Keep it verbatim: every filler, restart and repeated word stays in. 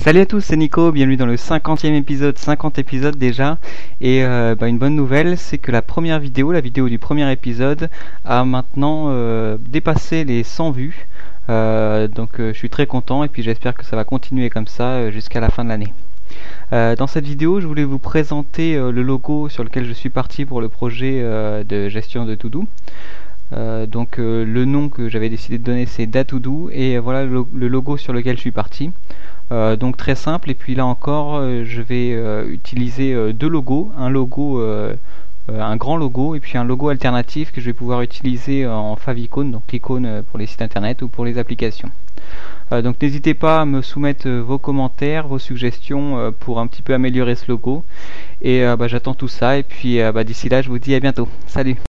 Salut à tous, c'est Nico, bienvenue dans le cinquantième épisode, cinquante épisodes déjà. Et euh, bah, une bonne nouvelle, c'est que la première vidéo, la vidéo du premier épisode, a maintenant euh, dépassé les cent vues. Euh, donc euh, je suis très content et puis j'espère que ça va continuer comme ça euh, jusqu'à la fin de l'année. Euh, dans cette vidéo, je voulais vous présenter euh, le logo sur lequel je suis parti pour le projet euh, de gestion de To-Do. Euh, donc euh, le nom que j'avais décidé de donner, c'est DaToDo, et euh, voilà le, le logo sur lequel je suis parti. Euh, donc très simple, et puis là encore euh, je vais euh, utiliser euh, deux logos, un logo euh, euh, un grand logo et puis un logo alternatif que je vais pouvoir utiliser en favicon, donc l'icône pour les sites internet ou pour les applications. Euh, donc n'hésitez pas à me soumettre euh, vos commentaires, vos suggestions euh, pour un petit peu améliorer ce logo, et euh, bah, j'attends tout ça, et puis euh, bah, d'ici là je vous dis à bientôt, salut.